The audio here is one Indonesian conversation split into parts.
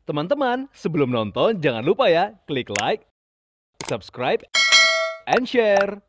Teman-teman, sebelum nonton jangan lupa ya, klik like, subscribe, and share.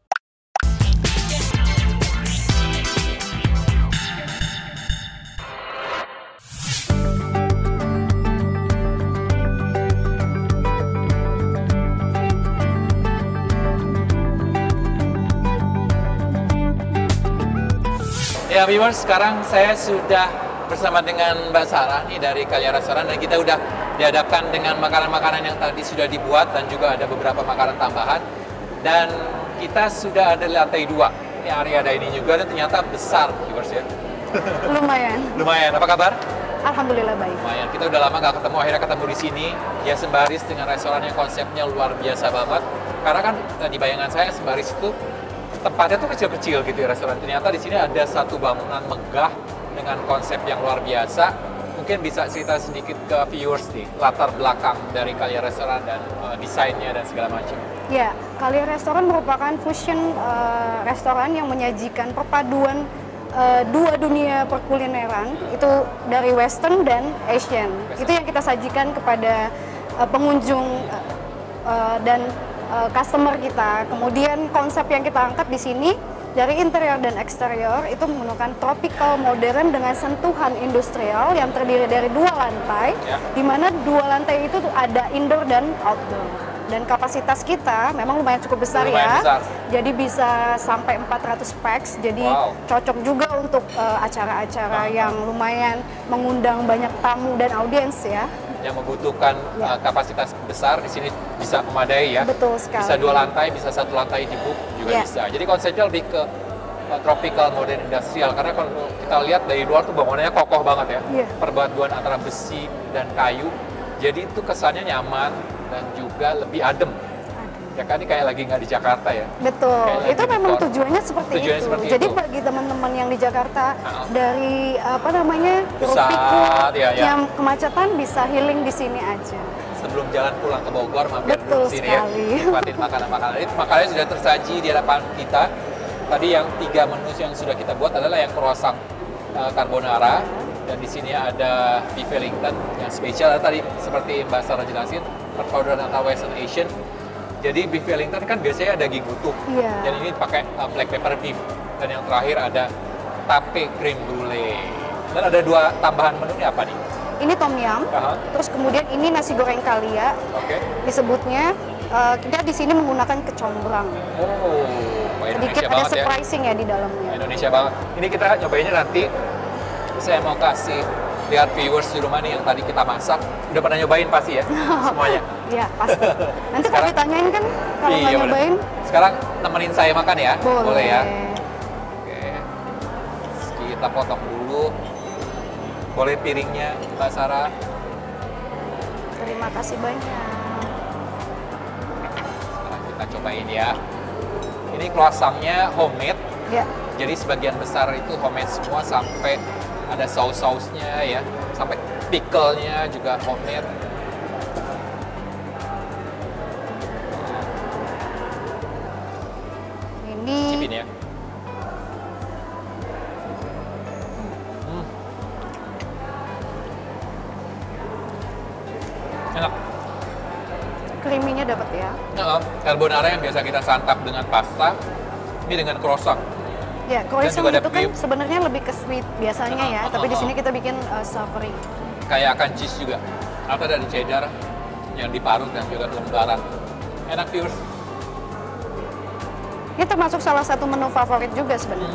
Ya viewers, sekarang saya sudah bersama dengan Mbak Sarah nih dari Kalya Restoran, dan kita udah dihadapkan dengan makanan-makanan yang tadi sudah dibuat dan juga ada beberapa makanan tambahan. Dan kita sudah ada di lantai 2. Ini area dining juga dan ternyata besar viewers ya. Lumayan. Lumayan. Apa kabar? Alhamdulillah baik. Lumayan. Kita udah lama nggak ketemu, akhirnya ketemu di sini. Ya Sembaris dengan restoran yang konsepnya luar biasa banget. Karena kan di bayangan saya Sembaris itu tempatnya tuh kecil-kecil gitu ya restoran. Ternyata di sini ada satu bangunan megah dengan konsep yang luar biasa. Mungkin bisa cerita sedikit ke viewers nih, latar belakang dari Kalya Restoran dan desainnya dan segala macam. Ya, Kalya Restoran merupakan fusion restoran yang menyajikan perpaduan dua dunia perkulineran, itu dari Western dan Asian. Itu yang kita sajikan kepada pengunjung dan customer kita. Kemudian konsep yang kita angkat di sini dari interior dan eksterior itu menggunakan tropical modern dengan sentuhan industrial yang terdiri dari 2 lantai, di mana 2 lantai itu ada indoor dan outdoor. Dan kapasitas kita memang lumayan cukup besar besar. Jadi bisa sampai 400 pax, jadi cocok juga untuk acara-acara yang lumayan mengundang banyak tamu dan audiens ya. Yang membutuhkan kapasitas besar di sini bisa memadai ya. Betul sekali. Bisa 2 lantai, bisa 1 lantai di book juga bisa. Jadi konsepnya lebih ke tropical modern industrial, karena kalau kita lihat dari luar tuh bangunannya kokoh banget ya. Perpaduan antara besi dan kayu. Jadi itu kesannya nyaman dan juga lebih adem. Ya kan, ini kayak lagi nggak di Jakarta ya. Betul, itu memang tujuannya seperti itu. Jadi bagi teman-teman yang di Jakarta dari pusat, yang kemacetan bisa healing di sini aja. Sebelum jalan pulang ke Bogor, mampir dulu sini ya. Nikmatin makanan-makanan. Itu makanannya sudah tersaji di hadapan kita. Tadi yang 3 menu yang sudah kita buat adalah yang croissant carbonara, dan di sini ada beef Wellington yang spesial tadi seperti Mbak Sarah jelasin, perpaduan antara Western Asian. Jadi beef Wellington kan biasanya daging utuh, dan ini pakai black pepper beef. Dan yang terakhir ada tape cream brulee. Dan ada 2 tambahan menunya apa nih? Ini tom yum, terus kemudian ini nasi goreng Kalya. Disebutnya kita di sini menggunakan kecombrang. Indonesia sedikit ada surprising ya di dalamnya. Indonesia banget. Ini kita nyobainnya nanti. Saya mau kasih lihat viewers di rumah nih yang tadi kita masak. Udah pernah nyobain pasti ya semuanya? Iya pasti. Nanti kalau ditanyain kan kalau nggak nyobain. Sekarang temenin saya makan ya? Boleh ya? Oke. Kita potong dulu. Boleh piringnya Mbak Sarah? Terima kasih banyak. Sekarang kita cobain ya. Ini croissantnya homemade. Jadi sebagian besar itu homemade semua, sampai ada saus-sausnya ya, sampai pickle-nya juga homemade. Ini cipin ya. Enak. creamy-nya dapat ya. Carbonara yang biasa kita santap dengan pasta, ini dengan croissant. Ya, croissant itu kan sebenarnya lebih ke sweet biasanya ya, tapi di sini kita bikin savory. Kayak akan cheese juga, atau dari cheddar yang diparut dan juga lembaran. Enak viewers. Ini termasuk salah satu menu favorit juga sebenarnya.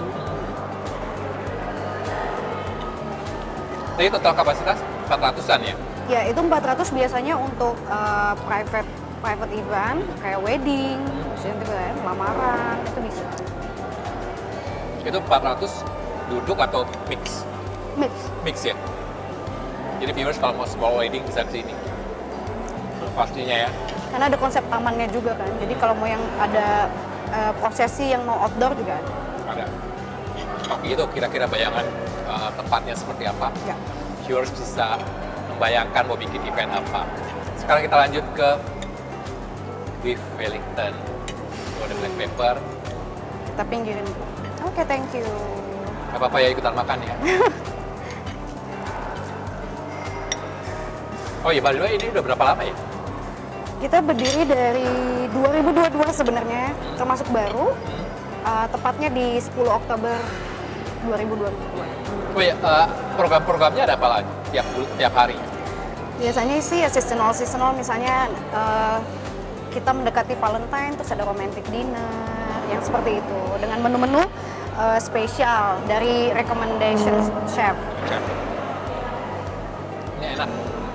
Jadi total kapasitas 400-an ya? Ya, itu 400 biasanya untuk private event, kayak wedding, misalnya juga ya, lamaran, itu bisa. Itu 400 duduk atau mix? Mix ya? Jadi viewers kalau mau small wedding bisa ke sini. Pastinya ya. Karena ada konsep tamannya juga kan. Jadi kalau mau yang ada prosesi yang mau outdoor juga ada. Ada. Oke, itu kira-kira bayangan tempatnya seperti apa? Viewers bisa membayangkan mau bikin event apa. Sekarang kita lanjut ke beef Wellington. Itu ada black pepper. Kita pinggirin. Oke, thank you. Gak apa-apa ya, ikutan makan ya. Oh iya, by the way, ini udah berapa lama ya? Kita berdiri dari 2022 sebenarnya, termasuk baru. Tepatnya di 10 Oktober 2022. Oh iya, program-programnya ada apa lagi tiap hari? Biasanya sih ya seasonal, misalnya kita mendekati Valentine, terus ada romantic dinner, yang seperti itu. Dengan menu-menu spesial dari recommendation chef. Ini enak.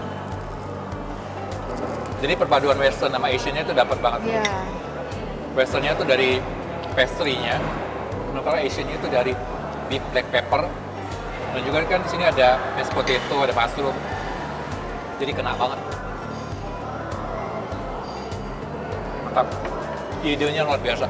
Jadi perpaduan Western sama Asian-nya itu dapat banget. Iya. Western-nya tuh dari pastry-nya, sementara Asian-nya itu dari beef black pepper. Dan juga kan di sini ada mashed potato, ada mushroom. Jadi kena banget. Mantap. Idenya luar biasa.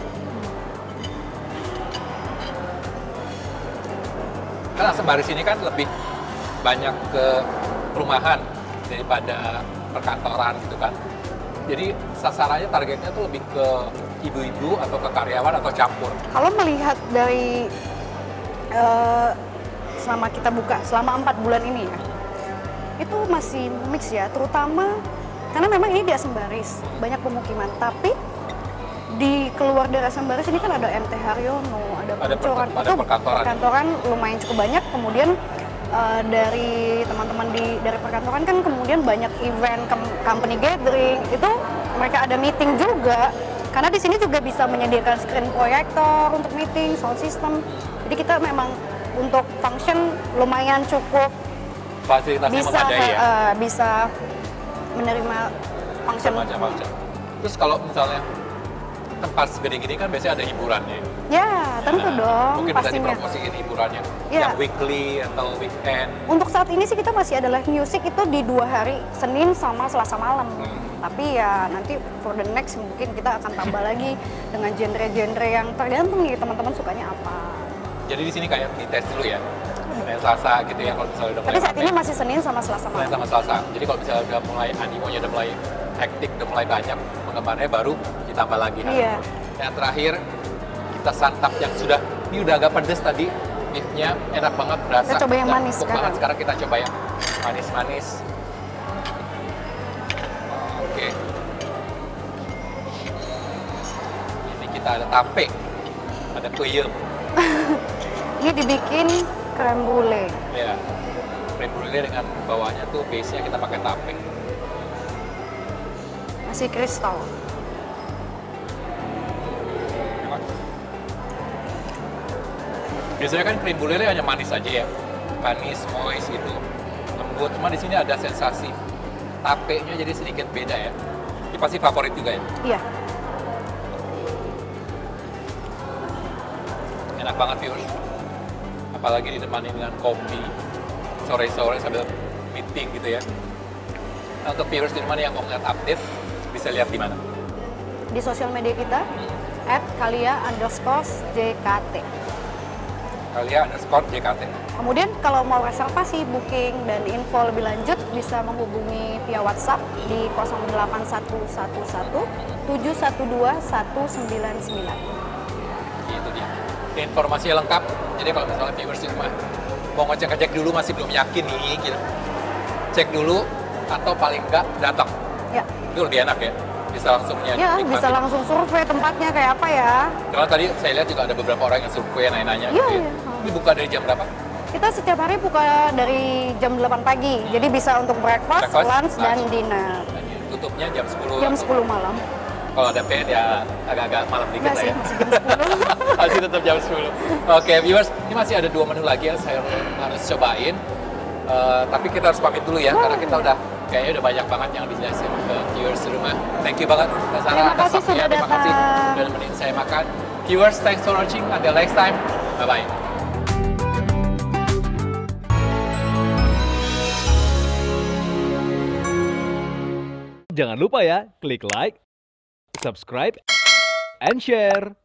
Karena Sembari sini kan lebih banyak ke perumahan daripada perkantoran gitu kan. Jadi sasarannya, targetnya tuh lebih ke ibu-ibu atau ke karyawan atau campur. Kalau melihat dari selama kita buka selama 4 bulan ini ya, itu masih mix ya, terutama karena memang ini di Assembaris banyak pemukiman, tapi di keluar dari Assembaris ini kan ada MT Haryono, ada Pancoran, ada perkantoran lumayan cukup banyak. Kemudian dari teman-teman dari perkantoran kan kemudian banyak event company gathering, itu mereka ada meeting juga, karena di sini juga bisa menyediakan screen proyektor untuk meeting, sound system. Jadi kita memang untuk function lumayan cukup, fasilitasnya memadai ya? Bisa menerima function. Terus kalau misalnya tempat segede gini kan biasanya ada hiburannya. Ya, tentu dong, mungkin pastinya. bisa dipromosiin hiburannya, Ya. yang weekly atau weekend. Untuk saat ini sih kita masih ada live music itu di 2 hari, Senin sama Selasa malam. Tapi ya nanti for the next mungkin kita akan tambah lagi dengan genre-genre yang tergantung nih teman-teman sukanya apa. Jadi di sini kayak dites dulu ya, Senin Selasa gitu ya kalau misalnya udah mulai. Tapi saat ini masih Senin sama Selasa Senin malam. sama Selasa. Jadi kalau misalnya udah mulai animonya udah mulai hektik, udah mulai banyak penggemarnya, baru ditambah lagi. Iya. Yang terakhir kita santap yang sudah, ini udah agak pedes tadi, beefnya enak banget, berasa. Kita coba yang udah manis empuk sekarang. banget. Sekarang kita coba yang manis-manis. Oke. Ini kita ada tape, ada peyem. Ini dibikin creme brulee. Ya, creme brulee dengan bawahnya tuh base-nya kita pakai tape. Masih kristal. Biasanya kan creme brulee hanya manis aja ya, manis, moist gitu, lembut. Cuma di sini ada sensasi tape-nya jadi sedikit beda ya. Ini pasti favorit juga ya. Iya. Enak banget viewers. Apalagi ditemani dengan kopi sore-sore sambil meeting gitu ya. Nah, untuk viewers di rumah nih yang mau ngeliat update, bisa lihat di mana? Di sosial media kita @kalia_JKT. Kalia_JKT. Kemudian kalau mau reservasi, booking, dan info lebih lanjut bisa menghubungi via WhatsApp di 08111 712 199. Gitu dia. Informasinya lengkap. Jadi kalau misalnya viewers di rumah mau ngecek-ngecek dulu masih belum yakin nih, gitu. Cek dulu atau paling enggak datang. Ya. Itu lebih enak ya. Bisa langsung Ya, bisa langsung survei tempatnya kayak apa ya. Karena tadi saya lihat juga ada beberapa orang yang survei nanya-nanya Iya, gitu. iya. Ini buka dari jam berapa? Kita setiap hari buka dari jam 8 pagi. Jadi bisa untuk breakfast, lunch, dan dinner. Dan tutupnya jam 10. Jam 10 malam. Kalau ada PN ya agak-agak malam dikit Enggak lah sih, ya. masih jam 10. Masih tetap jam 10. Oke, viewers, ini masih ada 2 menu lagi yang saya harus cobain. Tapi kita harus pamit dulu ya, karena kita udah kayaknya udah banyak banget yang dijelasin ke viewers di rumah. Thank you banget, Mbak Sarah, Terima atas kasih waktunya. sudah Terima kasih datang. sudah nemenin saya makan. Viewers, thanks for watching. Until next time, bye-bye. Jangan lupa ya, klik like, subscribe, and share.